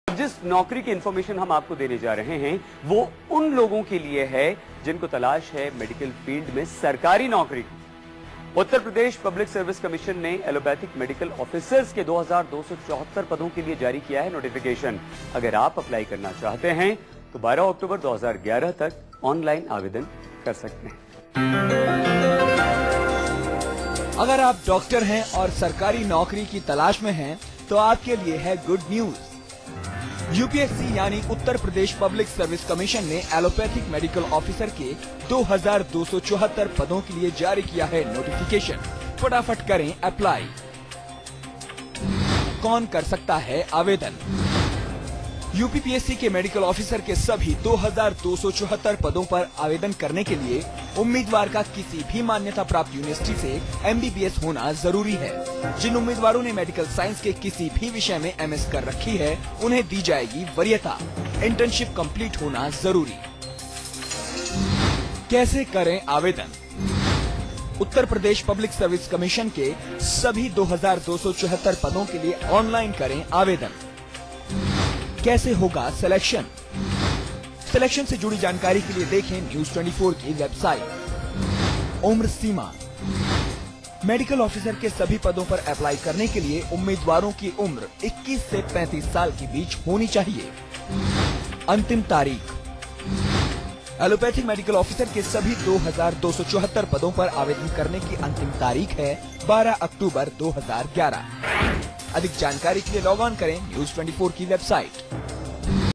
जिस नौकरी की इंफॉर्मेशन हम आपको देने जा रहे हैं वो उन लोगों के लिए है जिनको तलाश है मेडिकल फील्ड में सरकारी नौकरी। Uttar Pradesh public service commission ने एलोपैथिक मेडिकल ऑफिसर्स के 2274 पदों के लिए जारी किया है नोटिफिकेशन। अगर आप अप्लाई करना चाहते हैं तो 12 अक्टूबर 2011 तक ऑनलाइन आवेदन कर सकते हैं। अगर आप डॉक्टर हैं और सरकारी नौकरी की तलाश में हैं, तो आपके लिए है गुड न्यूज। यूपीएससी यानी Uttar Pradesh public service commission ने एलोपैथिक मेडिकल ऑफिसर के 2274 पदों के लिए जारी किया है नोटिफिकेशन। फटाफट करें अप्लाई। कौन कर सकता है आवेदन? यूपीपीएससी के मेडिकल ऑफिसर के सभी 2274 पदों पर आवेदन करने के लिए उम्मीदवार का किसी भी मान्यता प्राप्त यूनिवर्सिटी से एमबीबीएस होना जरूरी है। जिन उम्मीदवारों ने मेडिकल साइंस के किसी भी विषय में एमएस कर रखी है, उन्हें दी जाएगी वरीयता। इंटर्नशिप कंप्लीट होना जरूरी। कैसे करें आवेदन? Uttar Pradesh public service commission के सभी 2274 पदों के लिए ऑनलाइन करें आवेदन। कैसे होगा सिलेक्शन? सिलेक्शन से जुड़ी जानकारी के लिए देखें न्यूज 24 की वेबसाइट। उम्र सीमा: मेडिकल ऑफिसर के सभी पदों पर अप्लाई करने के लिए उम्मीदवारों की उम्र 21 से 35 साल के बीच होनी चाहिए। अंतिम तारीख: एलोपैथिक मेडिकल ऑफिसर के सभी 2274 पदों पर आवेदन करने की अंतिम तारीख है 12 अक्टूबर 2011। अधिक जानकारी के लिए लॉग ऑन करें न्यूज 24 की वेबसाइट।